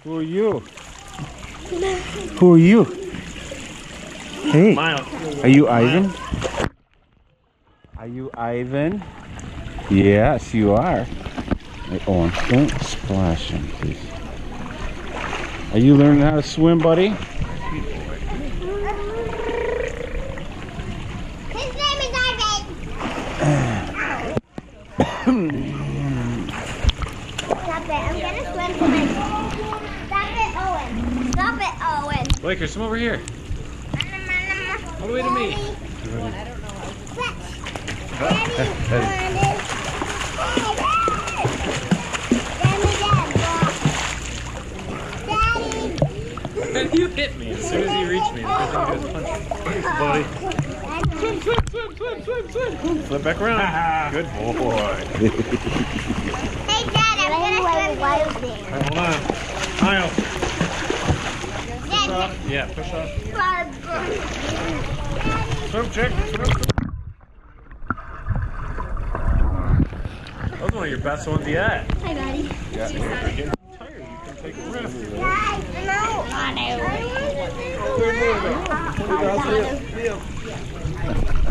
Who are you? Who are you? Hey, are you Ivan? Are you Ivan? Yes, you are. Hey, Owen, don't splash him, please. Are you learning how to swim, buddy? His name is Ivan. Stop it, I'm gonna swim to my... Stop it, Owen. Stop it, Owen. Lakers, come over here. All the way to me. You hit me as soon as you reached me. Buddy. Swim, swim, swim, swim, swim, swim. Flip back around. Good boy. Hey, Dad, I'm gonna swim. Right, hold on. Miles. Push off. Yeah, push off. Swim, chick. Swim. That was one of your best ones yet. Hi, Daddy. Yeah, you're getting tired. You can take a rest. No.